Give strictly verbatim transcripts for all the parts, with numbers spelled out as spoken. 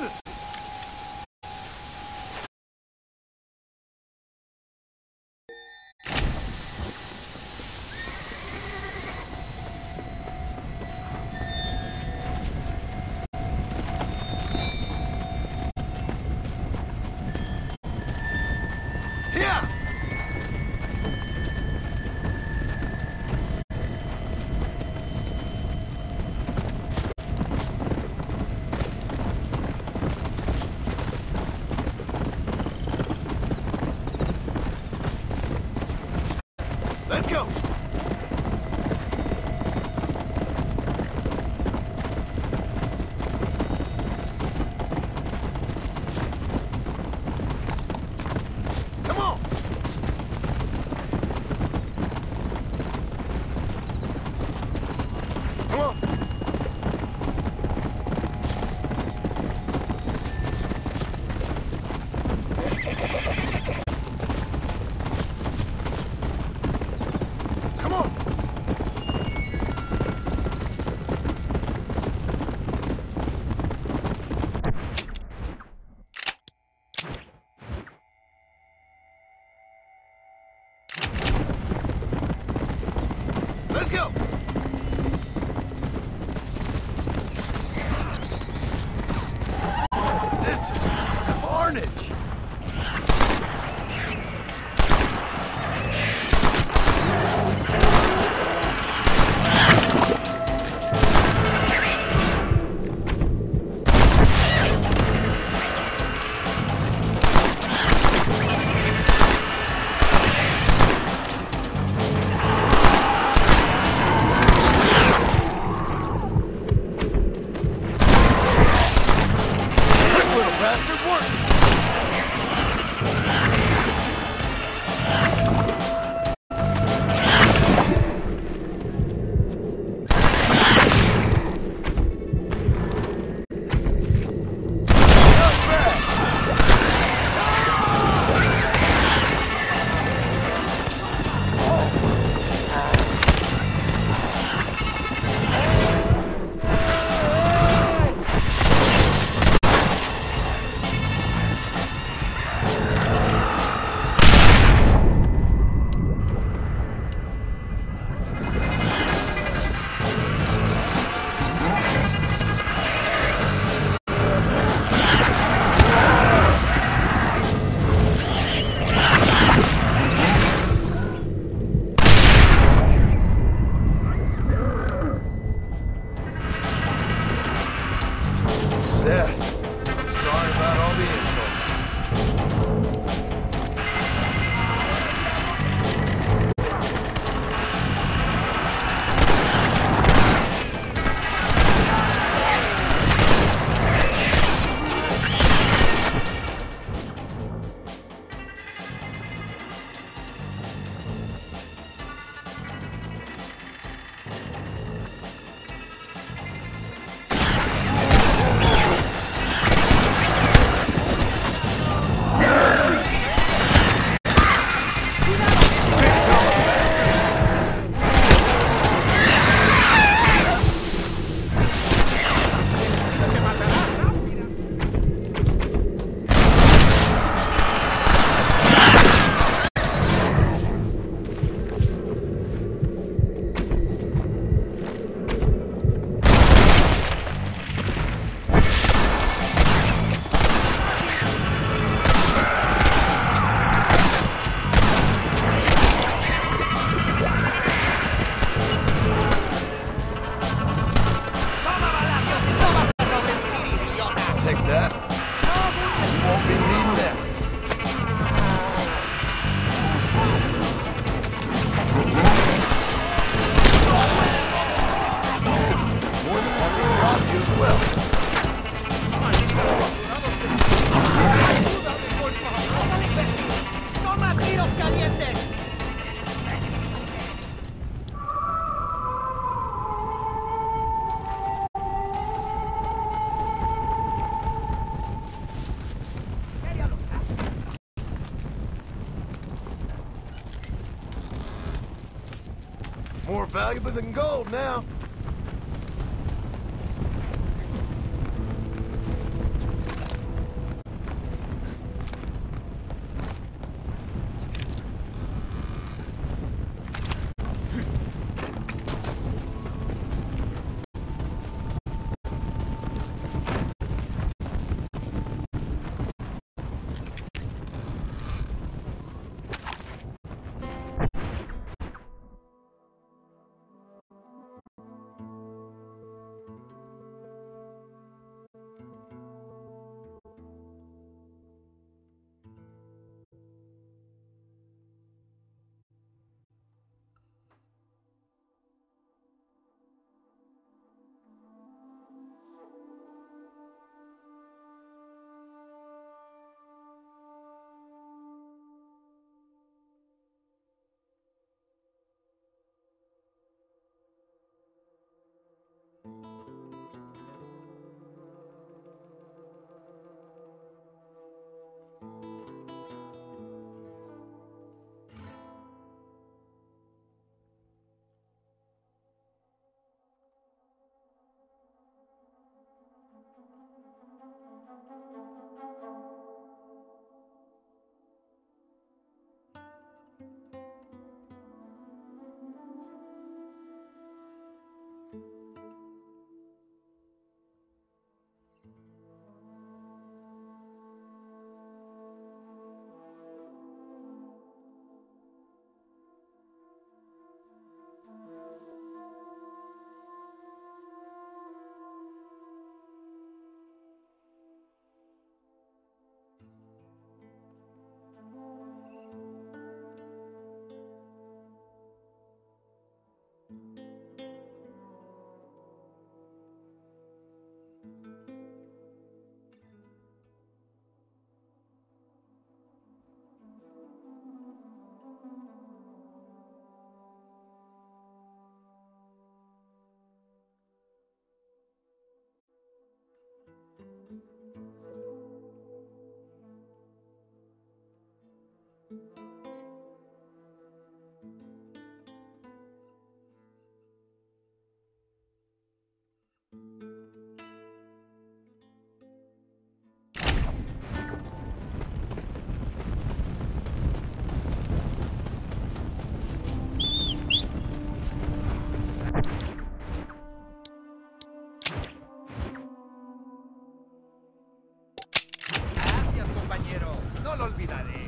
citizen. Yeah! Let's go! Come on! Come on! Come on! Let's go! This is carnage! Bastard work! Seth, I'm sorry about all the insults. Take that. You won't be needing that. More than I can rob you as well. ¡Toma tiros calientes! More valuable than gold now. compañero. No lo olvidaré.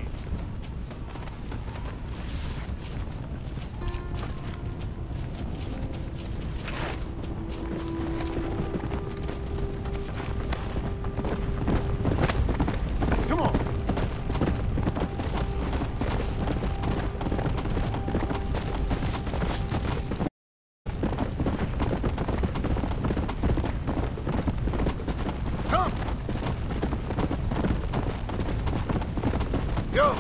Go!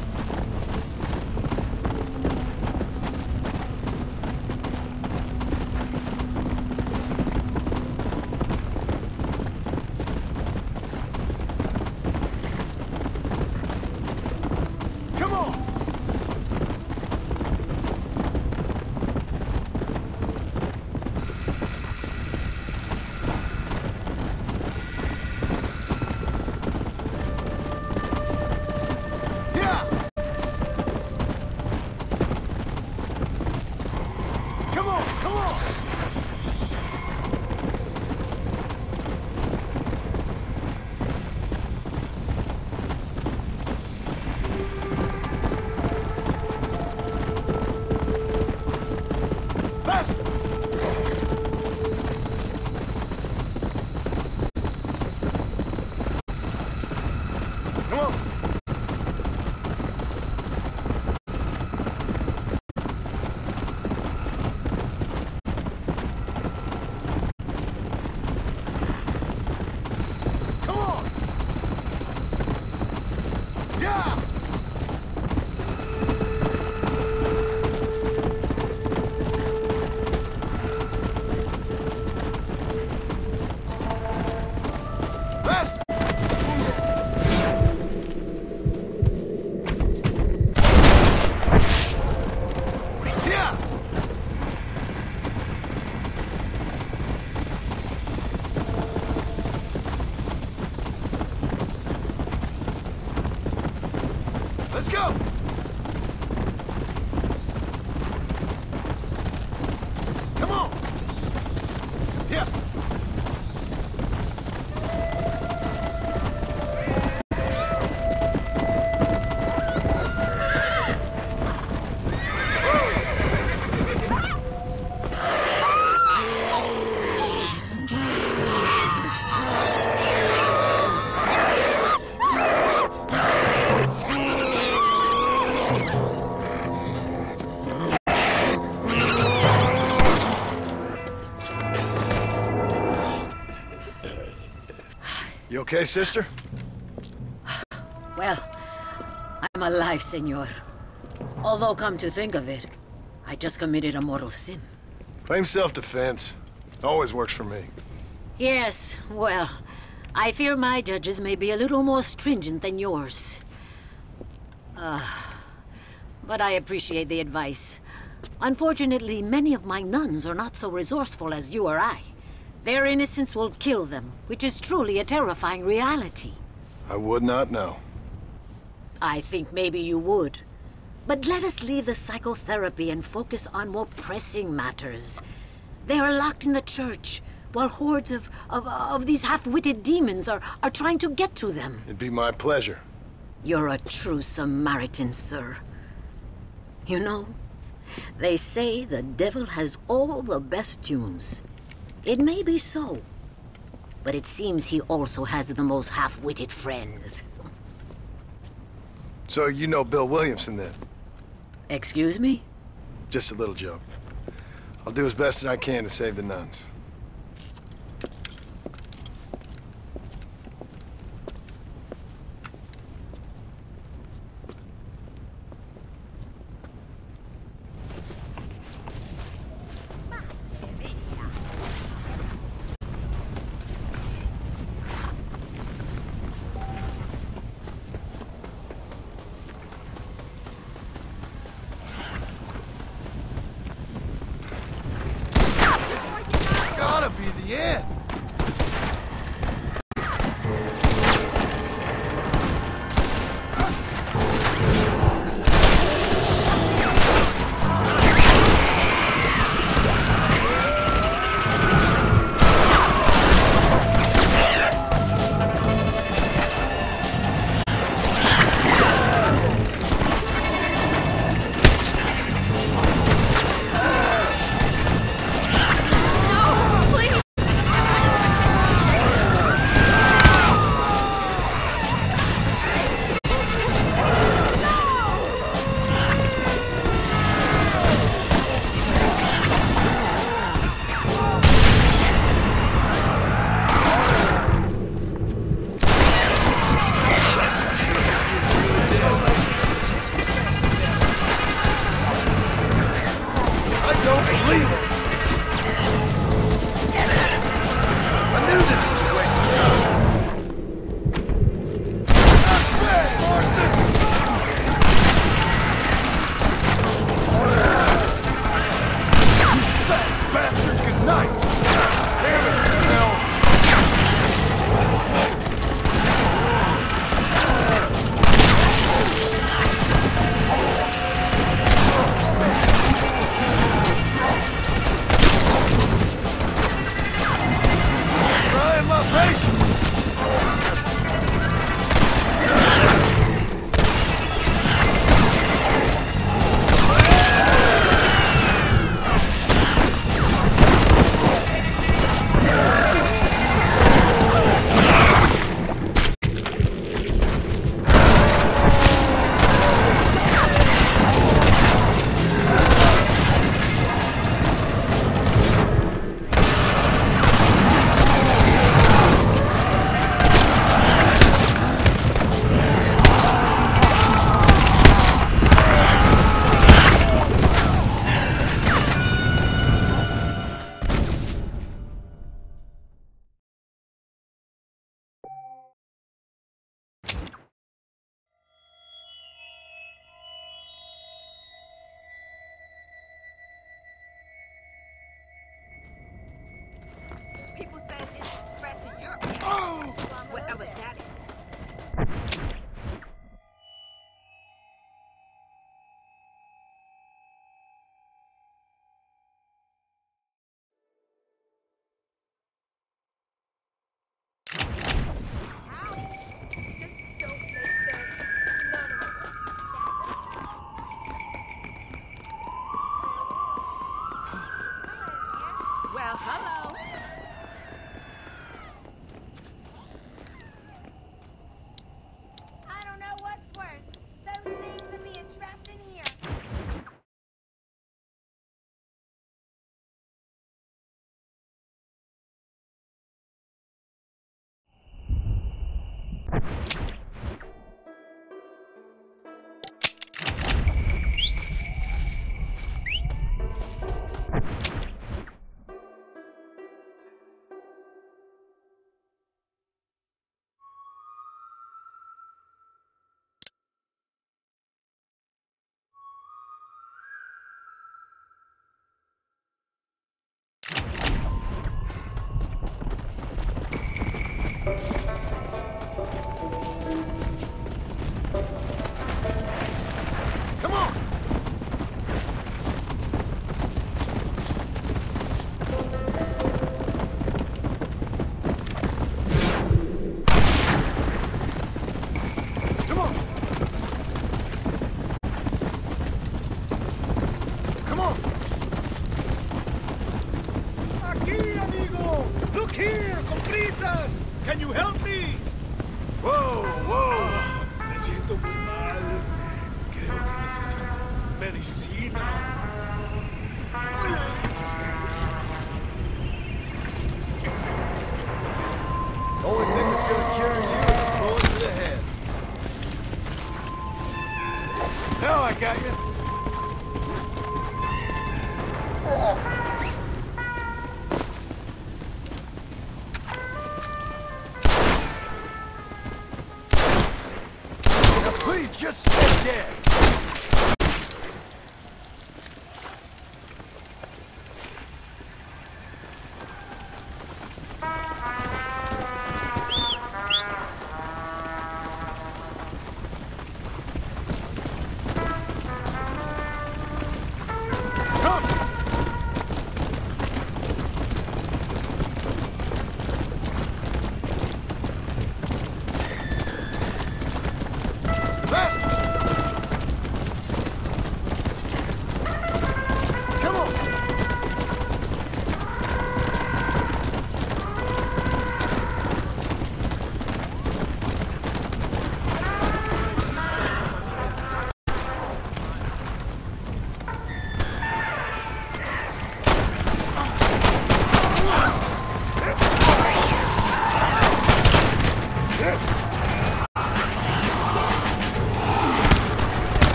Come on! Come on, come on! Faster! Come on! Yeah! Faster! Yeah! Let's go! Come on! Yeah! You okay, sister? Well, I'm alive, senor. Although, come to think of it, I just committed a mortal sin. Claim self-defense. Always works for me. Yes, well, I fear my judges may be a little more stringent than yours. Uh, but I appreciate the advice. Unfortunately, many of my nuns are not so resourceful as you or I. Their innocence will kill them, which is truly a terrifying reality. I would not know. I think maybe you would. But let us leave the psychotherapy and focus on more pressing matters. They are locked in the church, while hordes of, of, of these half-witted demons are, are trying to get to them. It'd be my pleasure. You're a true Samaritan, sir. You know, they say the devil has all the best tunes. It may be so, but it seems he also has the most half-witted friends. So you know Bill Williamson, then? Excuse me? Just a little joke. I'll do as best as I can to save the nuns. mí! Whoa, whoa. Me siento muy mal. Creo que necesito medicina. Only thing that's gonna cure you is a bullet to the head. Now I got you. Now please just stay dead.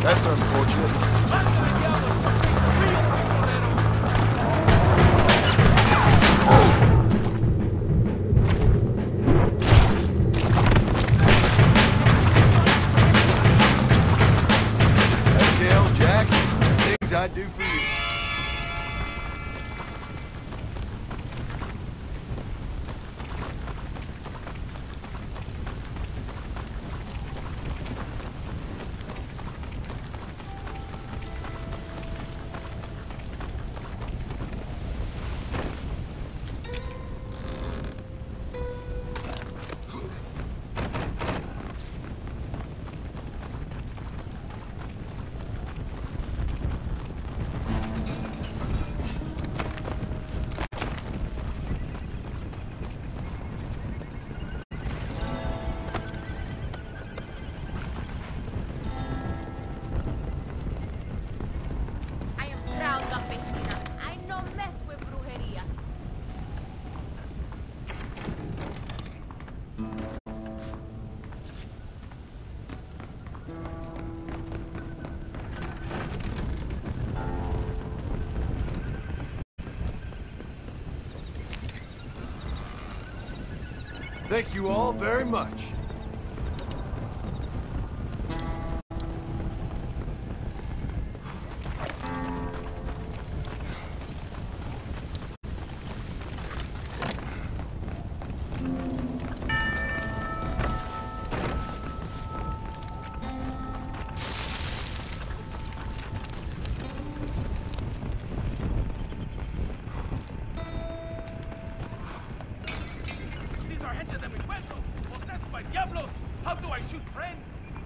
That's unfortunate. Gail, Jack, things I'd do for you. Thank you all very much. How do I shoot friends?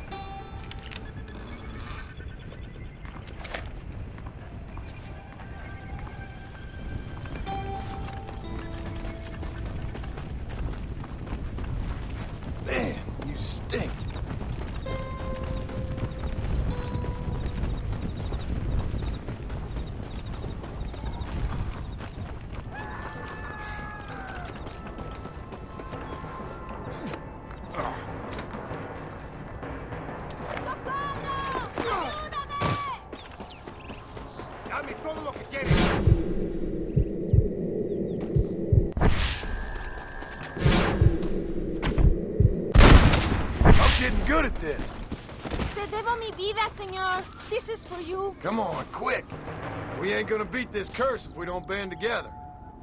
Man, you stink. Dame todo lo que quieres. I'm getting good at this. Te debo mi vida, señor. This is for you. Come on, quick. We ain't gonna beat this curse if we don't band together.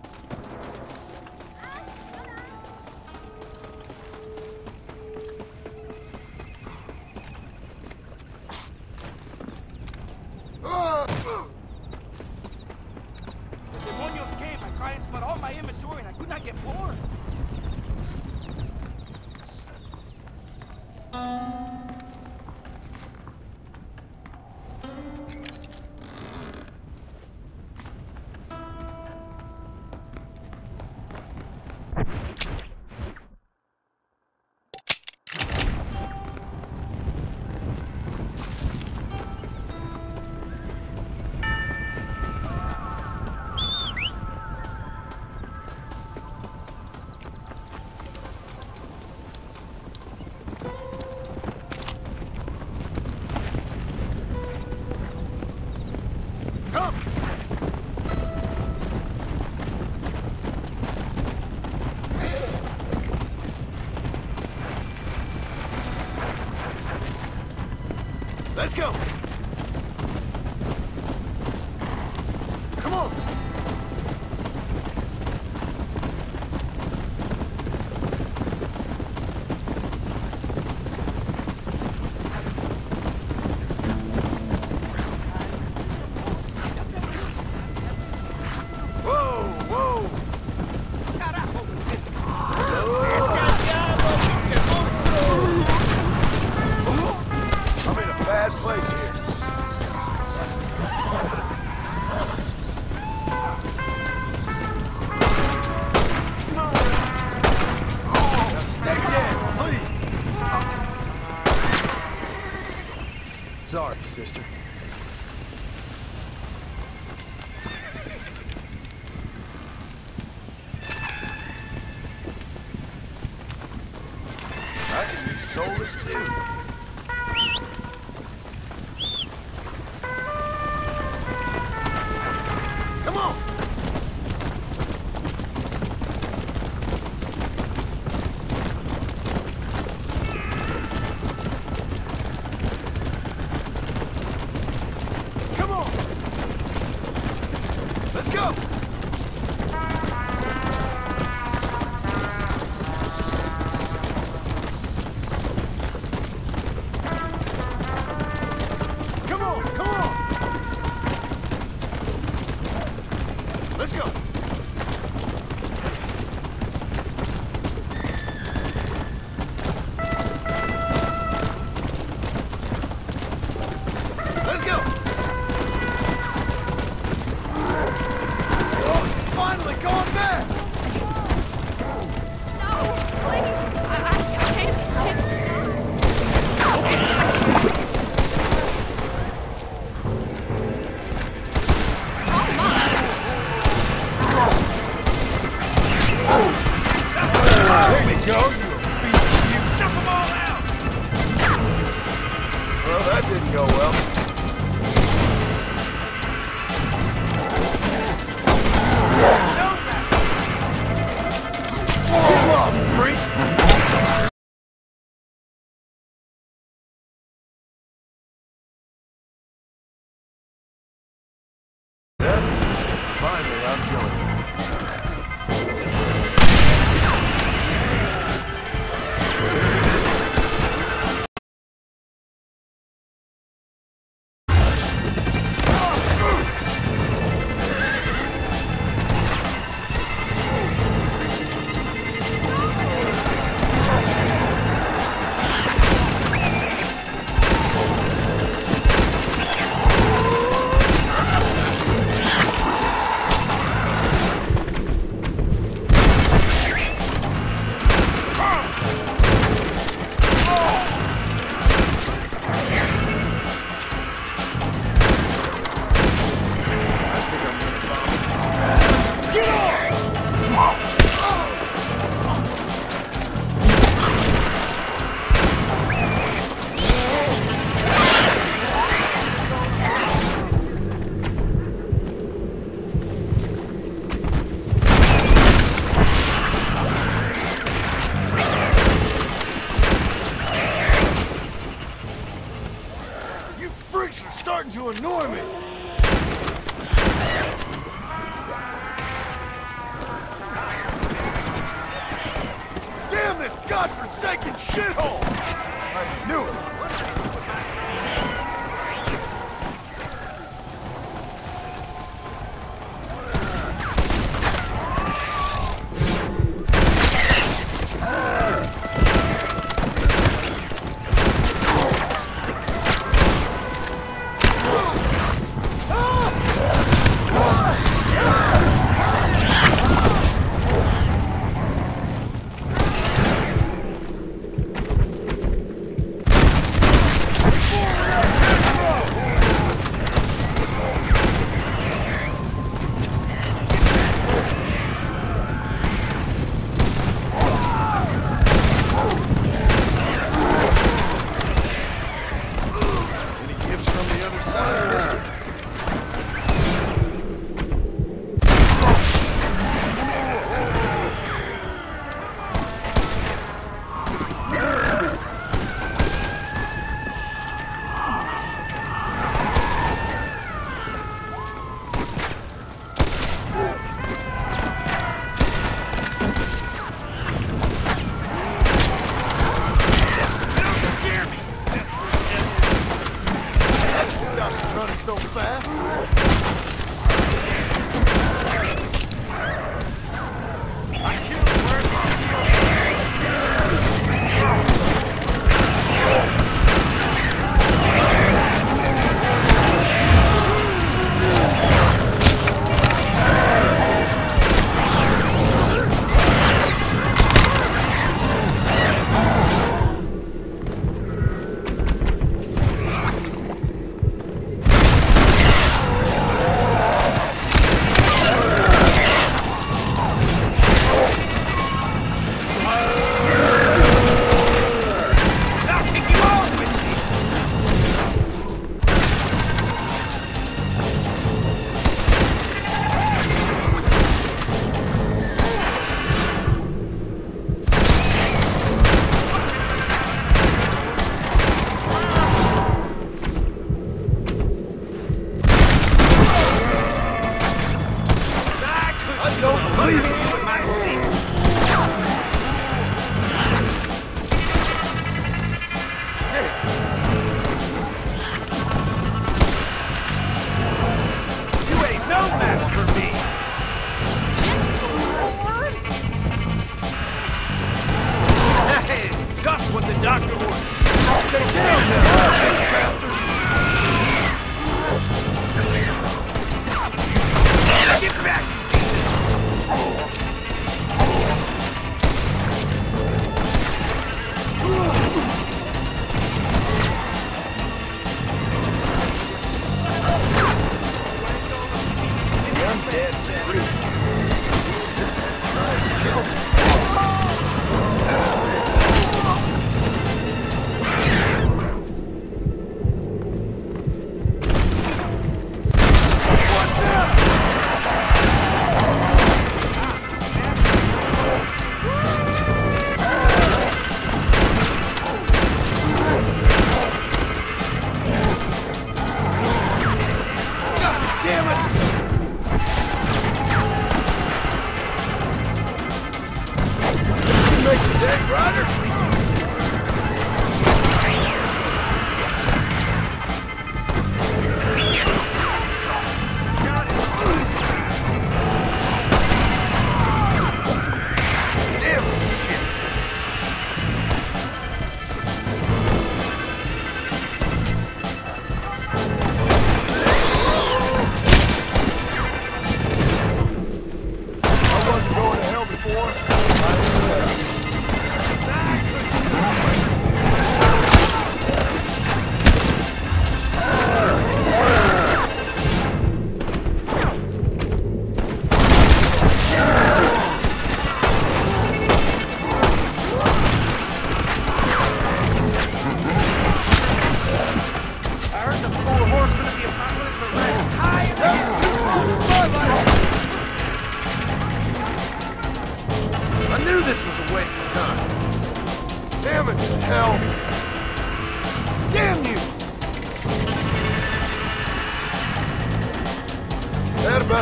The demonios came. I tried to put all my inventory and I could not get more. Come! Let's go! Come on! Whoa, whoa! Carajo! I'm in a bad place here. Now stay dead, please. Sorry, sister. I can be soulless too. didn't go well. Get lost, freak! Finally, I'm joining. You're starting to annoy me. Damn this godforsaken shithole! I knew it. Running so fast. I killed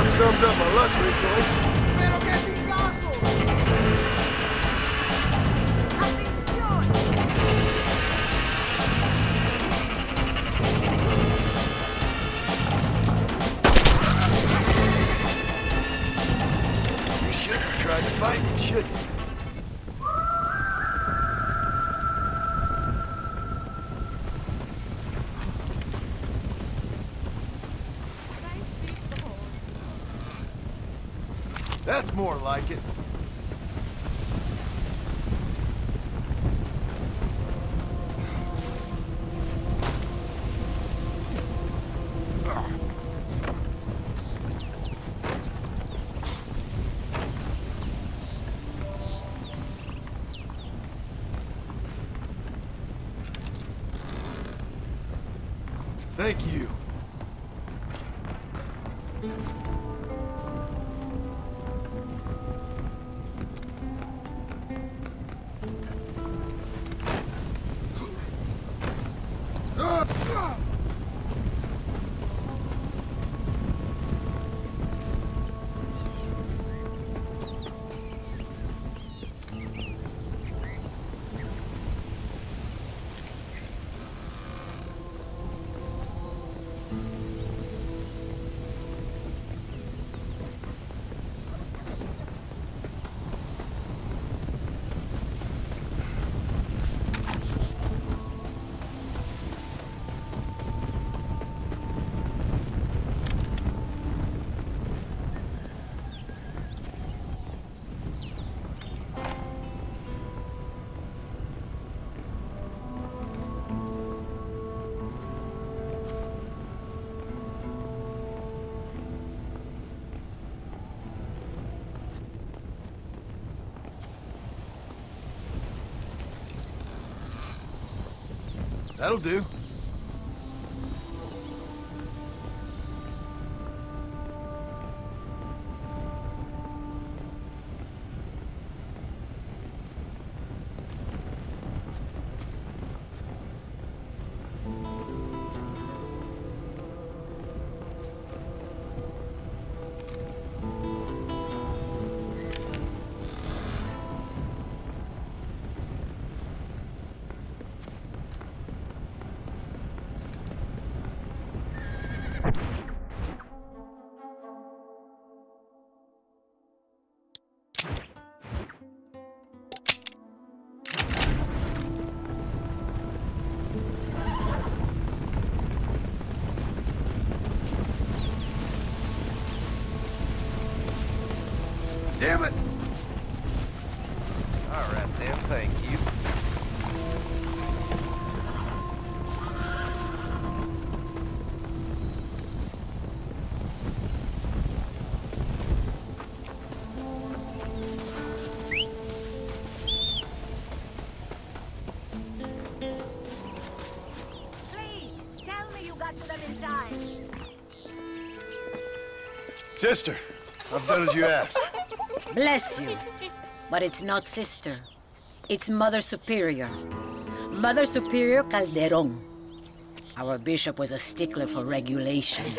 About sums up my luck recently. Pero qué picazo. Atención. You shouldn't have tried to fight me, should you? That's more like it. Thank you. That'll do. Damn it! All right, then, thank you. Please, tell me you got to them in time. Sister, I've done as you asked. Bless you. But it's not sister. It's Mother Superior. Mother Superior Calderon. Our bishop was a stickler for regulations.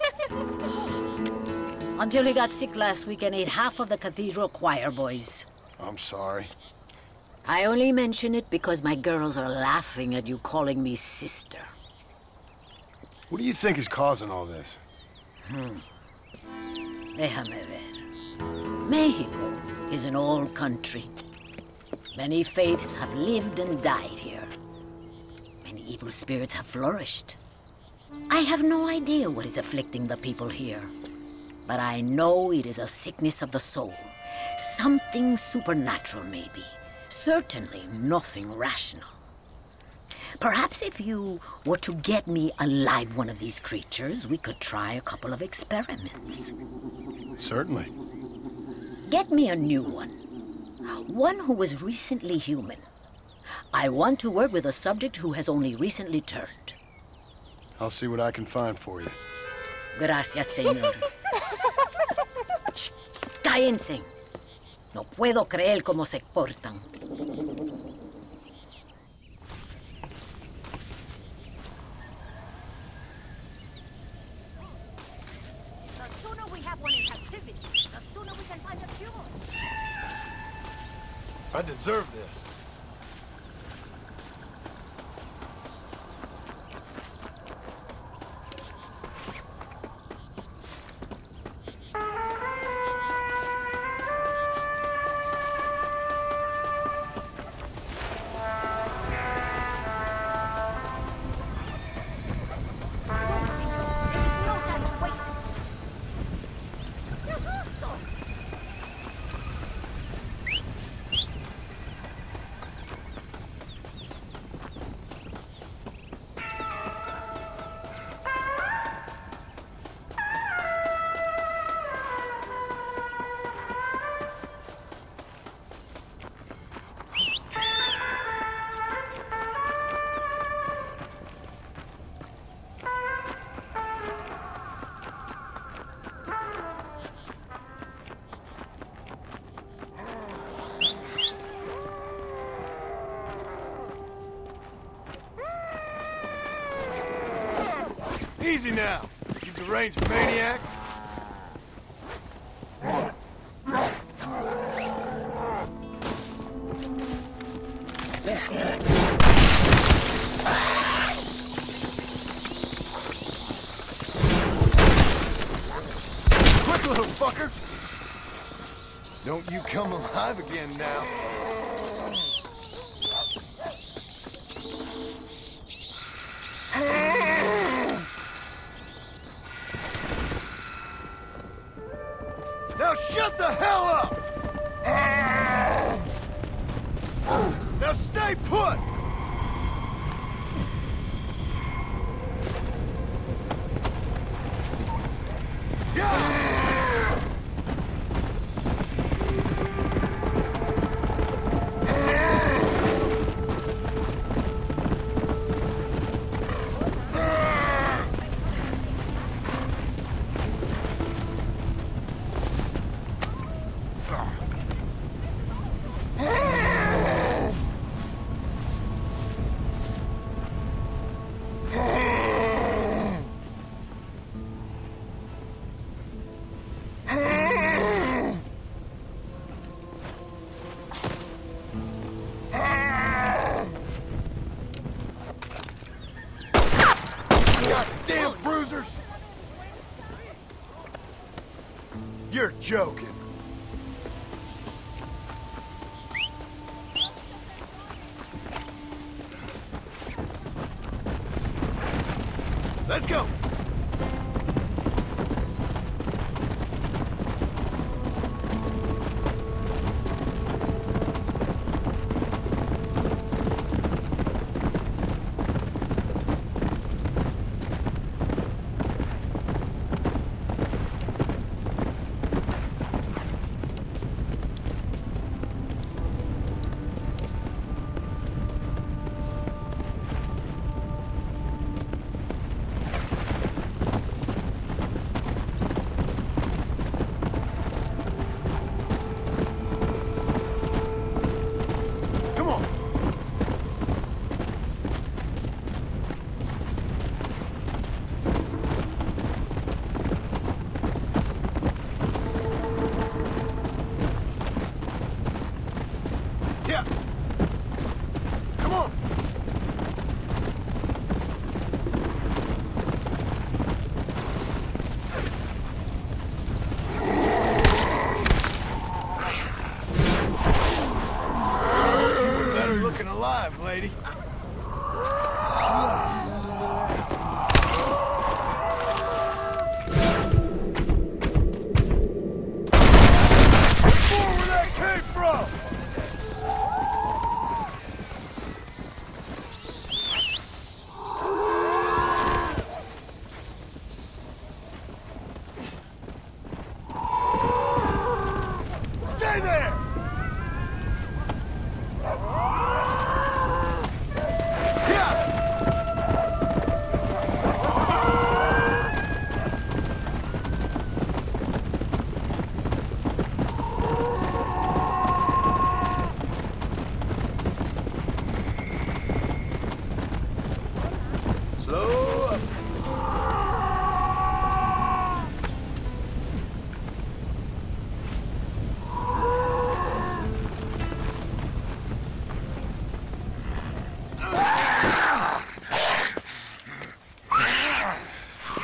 Until he got sick last week and ate half of the cathedral choir boys. I'm sorry. I only mention it because my girls are laughing at you calling me sister. What do you think is causing all this? Hmm. Déjame ver. Mexico is an old country. Many faiths have lived and died here. Many evil spirits have flourished. I have no idea what is afflicting the people here. But I know it is a sickness of the soul. Something supernatural, maybe. Certainly nothing rational. Perhaps if you were to get me alive one of these creatures, we could try a couple of experiments. Certainly. Get me a new one. One who was recently human. I want to work with a subject who has only recently turned. I'll see what I can find for you. Gracias, señor. Shh, cállense. No puedo creer cómo se portan. The sooner we have that one in captivity. The sooner we can find a cure. I deserve this. Easy now, you deranged maniac. Quick, little fucker! Don't you come alive again now. Now shut the hell up! Now stay put! Yeah! Goddamn bruisers! You're joking. Let's go!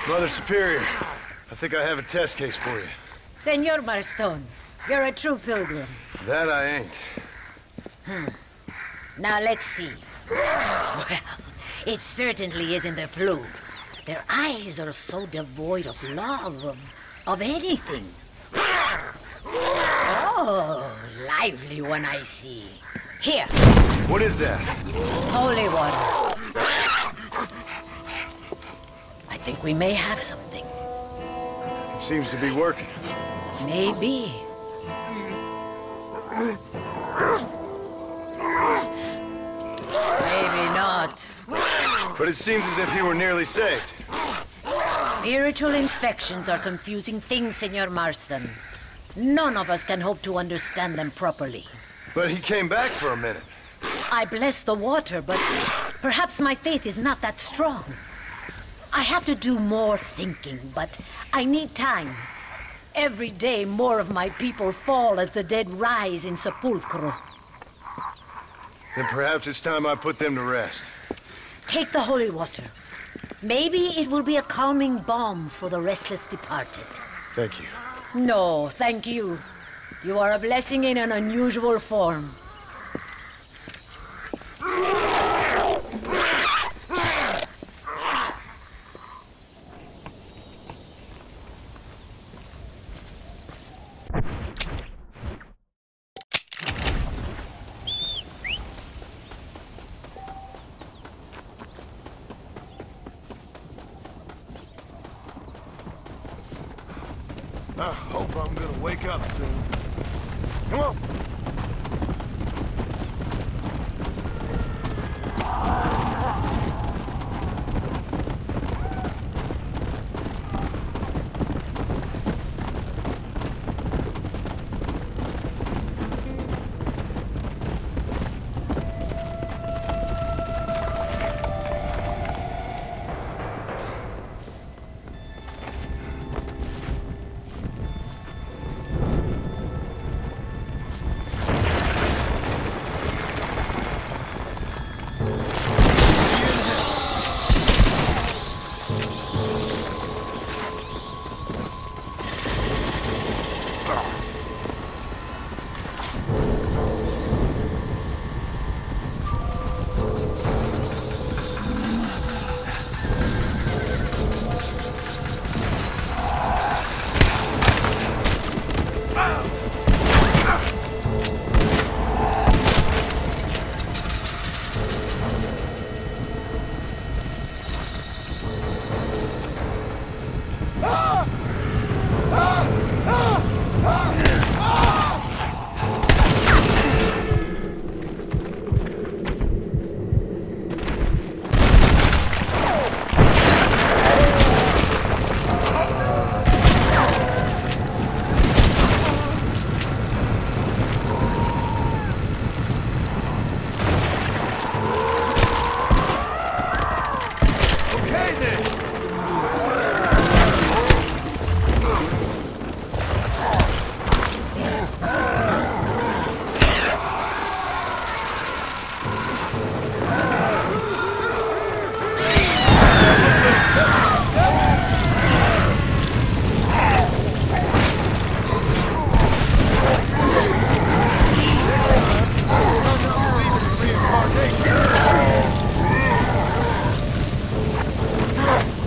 Mother Superior, I think I have a test case for you. Senor Marston, you're a true pilgrim. That I ain't. Hmm. Now let's see. Well, it certainly isn't the flu. Their eyes are so devoid of love, of, of anything. Oh, lively one I see. Here. What is that? Holy water. I think we may have something. It seems to be working. Maybe. Maybe not. But it seems as if he were nearly saved. Spiritual infections are confusing things, Senor Marston. None of us can hope to understand them properly. But he came back for a minute. I bless the water, but perhaps my faith is not that strong. I have to do more thinking, but I need time. Every day, more of my people fall as the dead rise in sepulchro. Then perhaps it's time I put them to rest. Take the holy water. Maybe it will be a calming balm for the restless departed. Thank you. No, thank you. You are a blessing in an unusual form. I hope I'm gonna wake up soon. Come on! Reincarnation!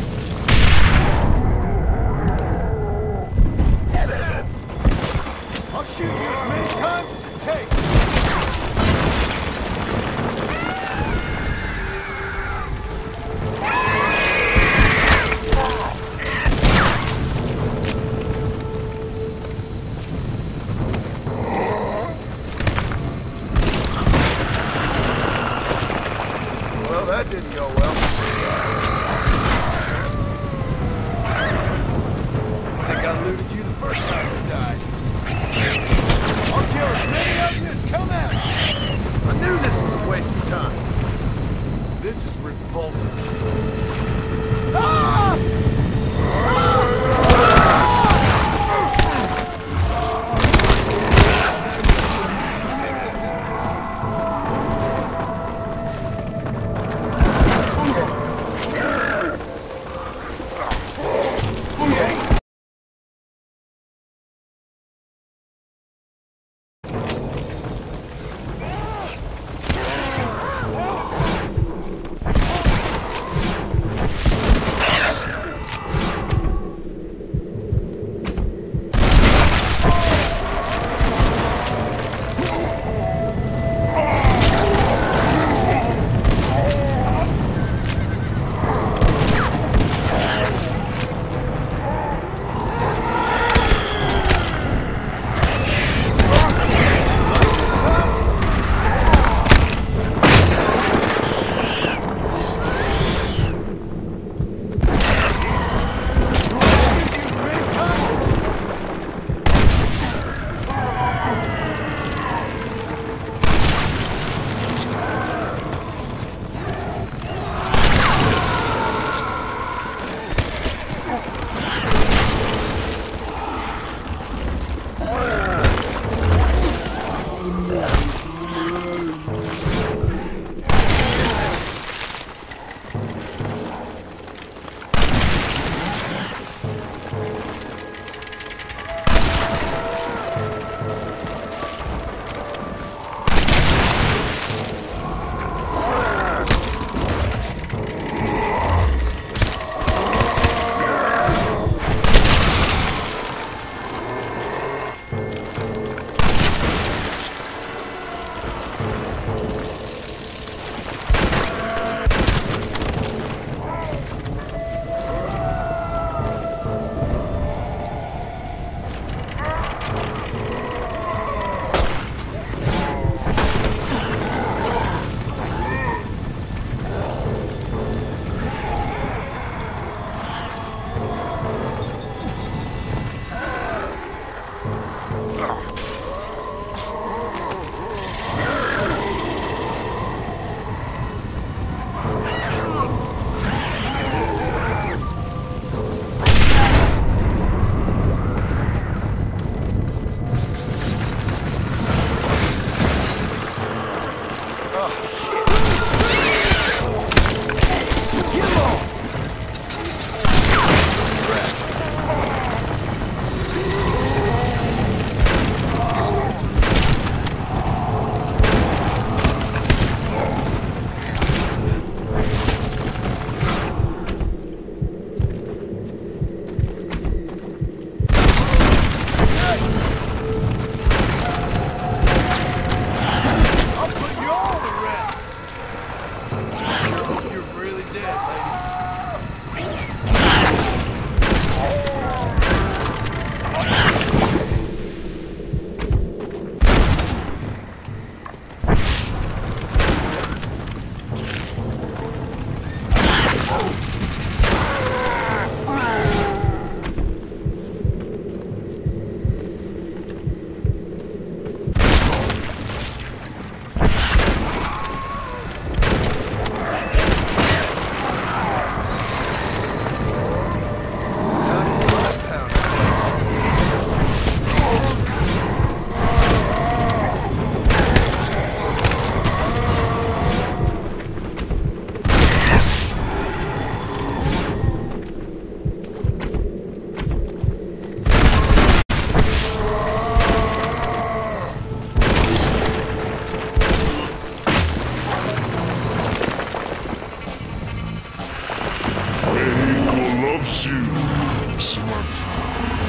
loves you, Samantha.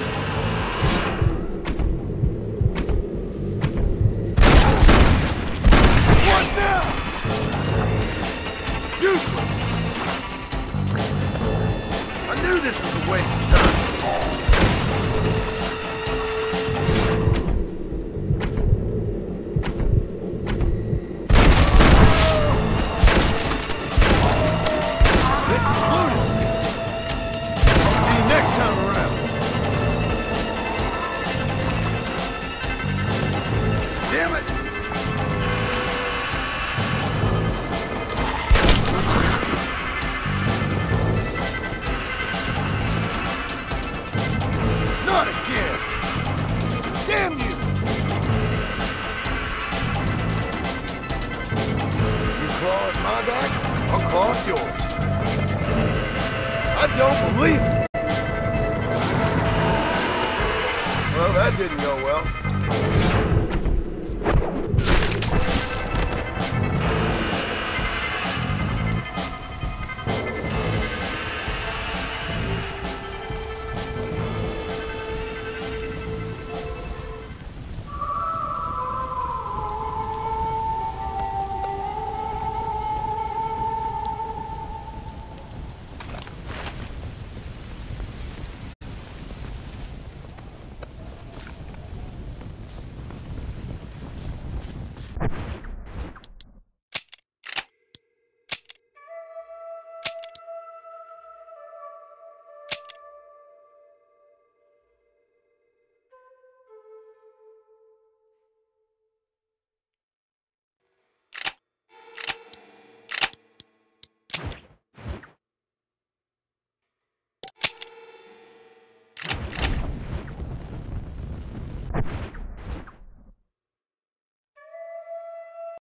What now? Useless. I knew this was a waste of time. This is lunacy. I'll see you next time around. Damn it! Not again! Damn you! You claw at my back, I'll claw at yours. I don't believe it! Well, that didn't go well.